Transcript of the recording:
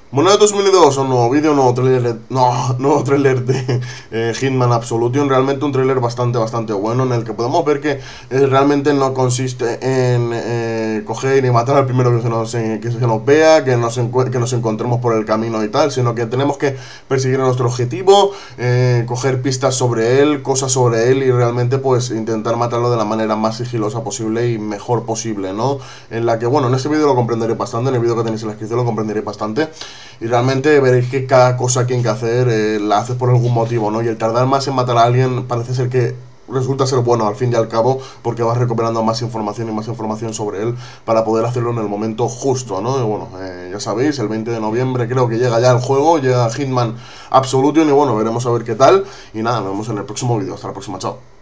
Bueno, de 2002, un nuevo vídeo, nuevo tráiler de Hitman Absolution. Realmente un tráiler bastante bueno, en el que podemos ver que realmente no consiste en coger y matar al primero que se nos vea, que nos encontremos por el camino y tal, sino que tenemos que perseguir a nuestro objetivo, coger pistas sobre él, cosas sobre él, y realmente pues intentar matarlo de la manera más sigilosa posible y mejor posible, ¿no? En la que, bueno, en este vídeo lo comprenderéis bastante, en el vídeo que tenéis en la descripción lo comprenderéis bastante. Y realmente veréis que cada cosa que hay que hacer la haces por algún motivo, ¿no? Y el tardar más en matar a alguien parece ser que resulta ser bueno al fin y al cabo, porque vas recuperando más información y más información sobre él para poder hacerlo en el momento justo, ¿no? Y bueno, ya sabéis, el 20 de noviembre creo que llega ya el juego, llega Hitman Absolution, y bueno, veremos a ver qué tal. Y nada, nos vemos en el próximo vídeo. Hasta la próxima, chao.